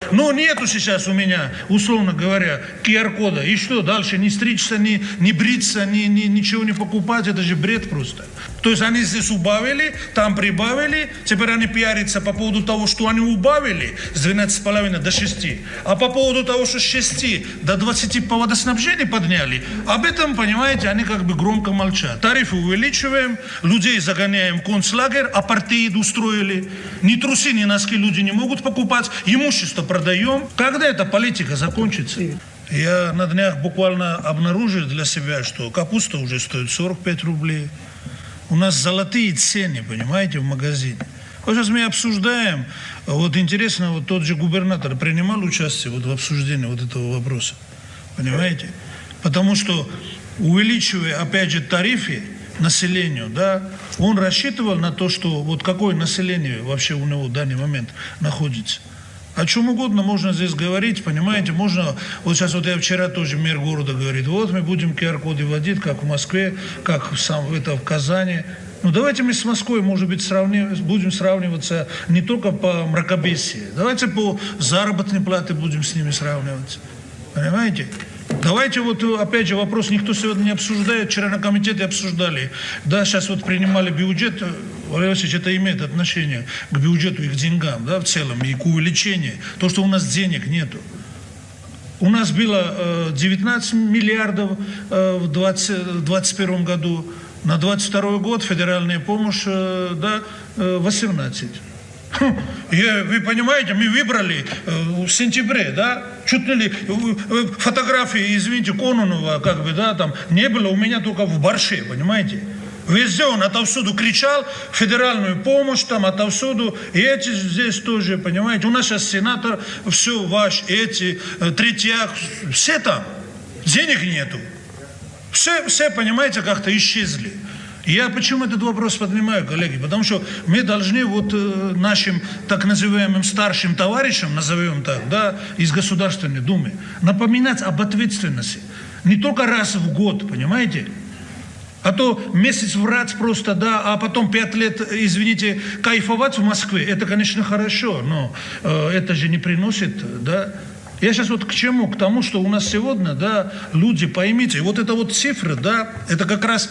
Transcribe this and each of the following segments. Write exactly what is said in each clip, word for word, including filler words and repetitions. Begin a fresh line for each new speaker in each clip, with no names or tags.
Но нету сейчас у меня, условно говоря, ку ар-кода. И что, дальше не стричься, не, не бриться, не, не, ничего не покупать, это же бред просто. То есть они здесь убавили, там прибавили, теперь они пиарятся по поводу того, что они убавили с двенадцати с половиной до шести, а по поводу того, что с шести до двадцати по водоснабжению подняли, об этом, понимаете, они как бы громко молчат. Тарифы увеличиваем, людей загоняем в концлагерь, апартеид устроили, ни трусы, ни носки люди не могут покупать, имущество продаем. Когда эта политика закончится? Я на днях буквально обнаружил для себя, что капуста уже стоит сорок пять рублей. У нас золотые цены, понимаете, в магазине. Вот сейчас мы обсуждаем, вот интересно, вот тот же губернатор принимал участие вот в обсуждении вот этого вопроса, понимаете? Потому что, увеличивая, опять же, тарифы населению, да, он рассчитывал на то, что вот какое население вообще у него в данный момент находится. О чем угодно можно здесь говорить, понимаете, можно, вот сейчас вот я вчера тоже мэр города говорит, вот мы будем ку ар-коды вводить, как в Москве, как в, сам, это, в Казани. Ну давайте мы с Москвой, может быть, сравнив, будем сравниваться не только по мракобесии, давайте по заработной плате будем с ними сравниваться, понимаете? Давайте вот, опять же, вопрос никто сегодня не обсуждает, вчера на комитете обсуждали, да, сейчас вот принимали бюджет, Валерий Васильевич, это имеет отношение к бюджету и к деньгам, да, в целом, и к увеличению, то, что у нас денег нету. У нас было э, девятнадцать миллиардов э, в двадцать первом году, на двадцать второй год федеральная помощь, э, да, э, восемнадцать. Я, вы понимаете, мы выбрали э, в сентябре, да, чуть ли э, фотографии, извините, Кононова, как бы, да, там, не было у меня только в Барше, понимаете. Везде он отовсюду кричал, федеральную помощь там, отовсюду, и эти здесь тоже, понимаете. У нас сейчас сенатор, все, ваш, эти, Третьяк, все там, денег нету. Все, все, понимаете, как-то исчезли. Я почему этот вопрос поднимаю, коллеги? Потому что мы должны вот э, нашим так называемым старшим товарищам, назовем так, да, из Государственной Думы, напоминать об ответственности. Не только раз в год, понимаете? А то месяц врать просто, да, а потом пять лет, извините, кайфовать в Москве, это, конечно, хорошо, но э, это же не приносит, да. Я сейчас вот к чему? К тому, что у нас сегодня, да, люди, поймите, вот эта вот цифра, да, это как раз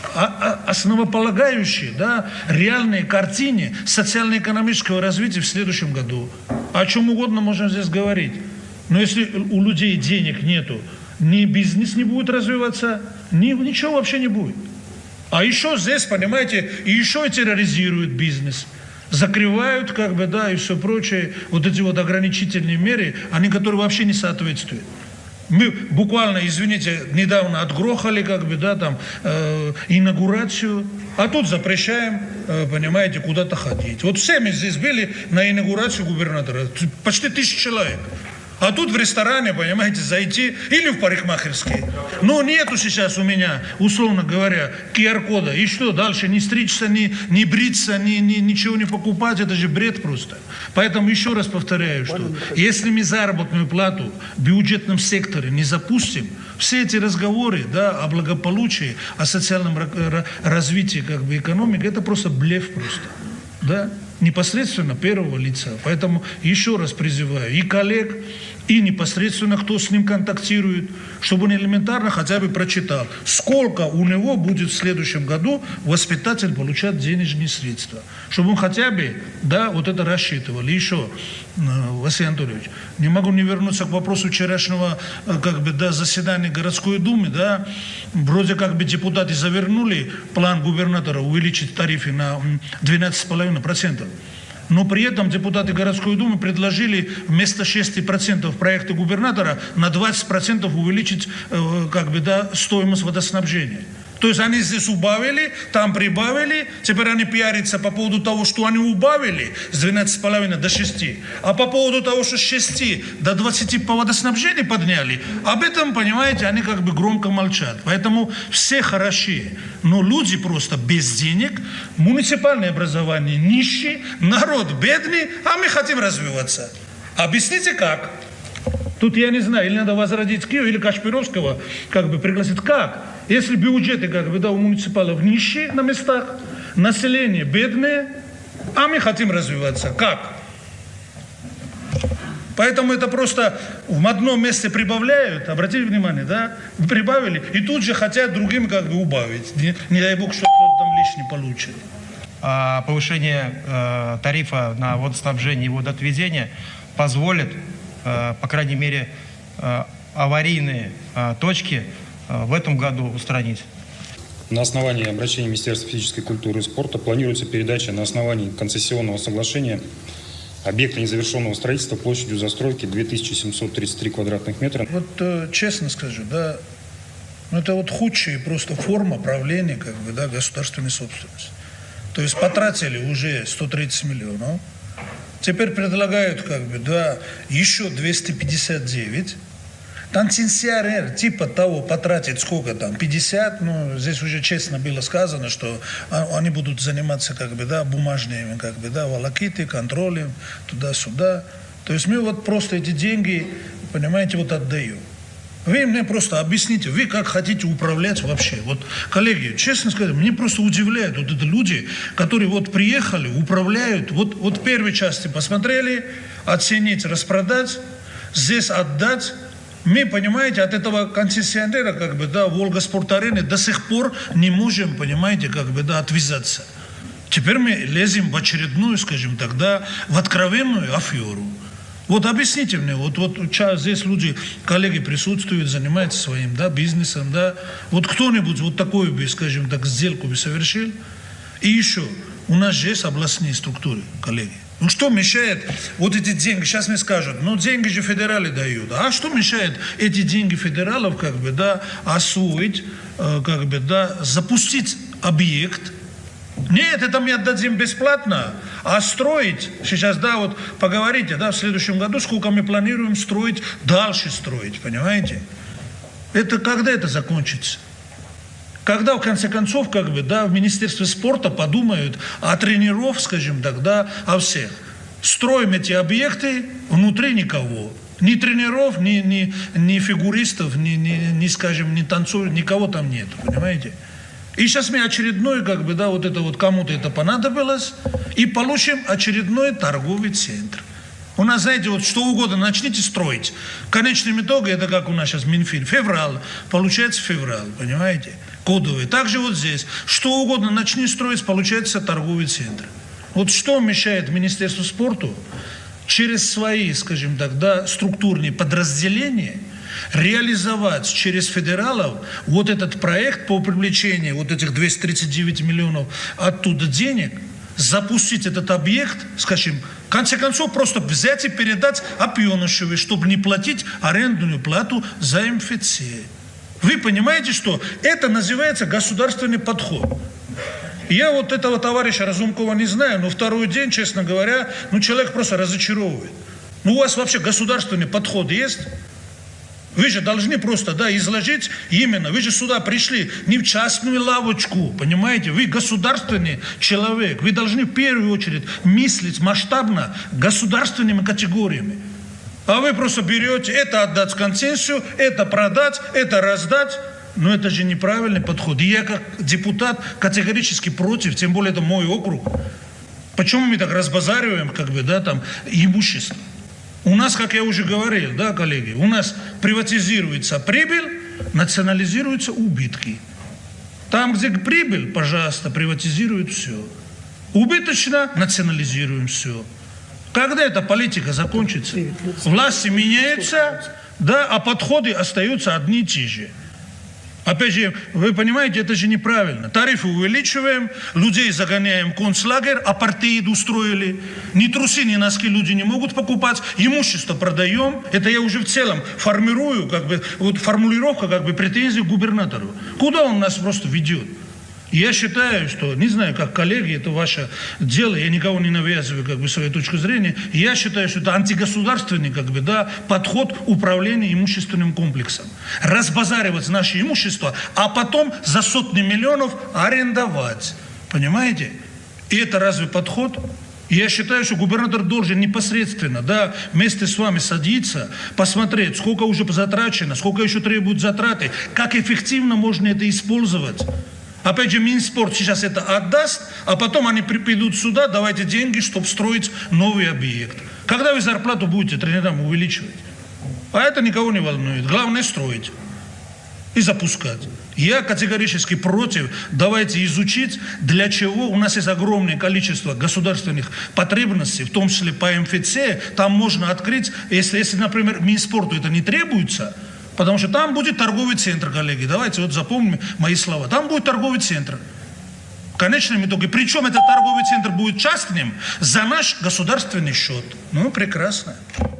основополагающие, да, реальные картины социально-экономического развития в следующем году. О чем угодно можно здесь говорить. Но если у людей денег нету, ни бизнес не будет развиваться, ни, ничего вообще не будет. А еще здесь, понимаете, и еще и терроризируют бизнес. Закрывают, как бы, да, и все прочее. Вот эти вот ограничительные меры, они, которые вообще не соответствуют. Мы буквально, извините, недавно отгрохали, как бы, да, там, э, инаугурацию, а тут запрещаем, э, понимаете, куда-то ходить. Вот все мы здесь были на инаугурацию губернатора, почти тысяча человек. А тут в ресторане, понимаете, зайти или в парикмахерский. Но нету сейчас у меня, условно говоря, ку ар-кода. И что, дальше не стричься, не, не бриться, не, не, ничего не покупать, это же бред просто. Поэтому еще раз повторяю, что если мы заработную плату в бюджетном секторе не запустим, все эти разговоры, да, о благополучии, о социальном развитии, как бы, экономики, это просто блеф просто, да, непосредственно первого лица. Поэтому еще раз призываю и коллег, и непосредственно кто с ним контактирует, чтобы он элементарно хотя бы прочитал, сколько у него будет в следующем году воспитатель получать денежные средства. Чтобы он хотя бы, да, вот это рассчитывал. И еще, Василий Анатольевич, не могу не вернуться к вопросу вчерашнего, как бы, да, заседания городской думы, да, вроде как бы депутаты завернули план губернатора увеличить тарифы на двенадцать с половиной процентов. Но при этом депутаты городской думы предложили вместо шести процентов проекта губернатора на двадцать процентов увеличить, как бы, да, стоимость водоснабжения. То есть они здесь убавили, там прибавили, теперь они пиарятся по поводу того, что они убавили с двенадцати с половиной до шести, а по поводу того, что с шести до двадцати по водоснабжению подняли, об этом, понимаете, они как бы громко молчат. Поэтому все хороши, но люди просто без денег, муниципальное образование нищие, народ бедный, а мы хотим развиваться. Объясните как? Тут я не знаю, или надо возродить Киев, или Кашпировского как бы пригласить. Как? Если бюджеты, как бы, да, у муниципалов нищие на местах, население бедное, а мы хотим развиваться. Как? Поэтому это просто в одном месте прибавляют, обратите внимание, да, прибавили, и тут же хотят другим как бы убавить. Не, не дай бог, что кто-то там лишний получит.
А повышение э, тарифа на водоснабжение и водоотведение позволит, э, по крайней мере, э, аварийные э, точки э, в этом году устранить.
На основании обращения Министерства физической культуры и спорта планируется передача на основании концессионного соглашения объекта незавершенного строительства площадью застройки две тысячи семьсот тридцать три квадратных метра.
Вот э, честно скажу, да, ну это вот худшая просто форма правления как бы, да, государственной собственности. То есть потратили уже сто тридцать миллионов, теперь предлагают как бы, да, еще двести пятьдесят девять. Танцинсиарер типа того потратить сколько там, пятьдесят, ну, здесь уже честно было сказано, что они будут заниматься как бы, да, бумажными, как бы, да, волокитой, контролем, туда-сюда. То есть мы вот просто эти деньги, понимаете, вот отдаем. Вы мне просто объясните, вы как хотите управлять вообще. Вот, коллеги, честно сказать, мне просто удивляют вот это люди, которые вот приехали, управляют, вот, вот в первой части посмотрели, оценить, распродать, здесь отдать. Мы, понимаете, от этого концессионера, как бы, да, Волга-Спорт-арены до сих пор не можем, понимаете, как бы, да, отвязаться. Теперь мы лезем в очередную, скажем так, да, в откровенную аферу. Вот объясните мне, вот, вот здесь люди, коллеги присутствуют, занимаются своим, да, бизнесом, да. Вот кто-нибудь вот такую бы, скажем так, сделку бы совершил. И еще, у нас же есть областные структуры, коллеги. Ну что мешает вот эти деньги, сейчас мне скажут, ну деньги же федералы дают, а что мешает эти деньги федералов, как бы, да, освоить, э, как бы, да, запустить объект. Нет, это мы отдадим бесплатно, а строить, сейчас, да, вот поговорите, да, в следующем году, сколько мы планируем строить, дальше строить, понимаете? Это когда это закончится? Когда, в конце концов, как бы, да, в Министерстве спорта подумают о тренеров, скажем так, да, о всех. Строим эти объекты, внутри никого. Ни тренеров, ни, ни, ни фигуристов, ни, ни, ни, скажем, ни танцоров, никого там нет, понимаете? И сейчас мы очередной, как бы, да, вот это вот кому-то это понадобилось, и получим очередной торговый центр. У нас, знаете, вот что угодно начните строить. В конечном итоге, это как у нас сейчас Минфин, февраль, получается февраль, понимаете? Кодовые. Также вот здесь. Что угодно начни строить, получается торговый центр. Вот что мешает Министерству спорта через свои, скажем так, да, структурные подразделения реализовать через федералов вот этот проект по привлечению вот этих двухсот тридцати девяти миллионов оттуда денег, запустить этот объект, скажем, в конце концов просто взять и передать Опьонышевой, чтобы не платить арендную плату за эм эф цэ. Вы понимаете, что это называется государственный подход. Я вот этого товарища Разумкова не знаю, но второй день, честно говоря, ну человек просто разочаровывает. Ну у вас вообще государственный подход есть? Вы же должны просто, да, изложить именно. Вы же сюда пришли не в частную лавочку, понимаете? Вы государственный человек. Вы должны в первую очередь мыслить масштабно государственными категориями. А вы просто берете это отдать в концессию, это продать, это раздать. Но это же неправильный подход. И я как депутат категорически против, тем более это мой округ. Почему мы так разбазариваем, как бы, да, там, имущество? У нас, как я уже говорил, да, коллеги, у нас приватизируется прибыль, национализируются убытки. Там, где прибыль, пожалуйста, приватизируют все. Убыточно национализируем все. Когда эта политика закончится? Власти меняются, да, а подходы остаются одни и те же. Опять же, вы понимаете, это же неправильно. Тарифы увеличиваем, людей загоняем в концлагерь, апартеид устроили. Ни трусы, ни носки люди не могут покупать, имущество продаем. Это я уже в целом формирую, как бы, вот формулировка, как бы, претензий к губернатору. Куда он нас просто ведет? Я считаю, что, не знаю, как коллеги, это ваше дело, я никого не навязываю, как бы, свою точку зрения, я считаю, что это антигосударственный, как бы, да, подход управления имущественным комплексом. Разбазаривать наше имущество, а потом за сотни миллионов арендовать. Понимаете? И это разве подход? Я считаю, что губернатор должен непосредственно, да, вместе с вами садиться, посмотреть, сколько уже затрачено, сколько еще требуют затраты, как эффективно можно это использовать. Опять же, Минспорт сейчас это отдаст, а потом они придут сюда, давайте деньги, чтобы строить новый объект. Когда вы зарплату будете тренерам увеличивать? А это никого не волнует. Главное строить и запускать. Я категорически против. Давайте изучить, для чего у нас есть огромное количество государственных потребностей, в том числе по эм эф цэ. Там можно открыть, если, если например, Минспорту это не требуется, потому что там будет торговый центр, коллеги. Давайте вот запомним мои слова. Там будет торговый центр. В конечном итоге. Причем этот торговый центр будет частным за наш государственный счет. Ну, прекрасно.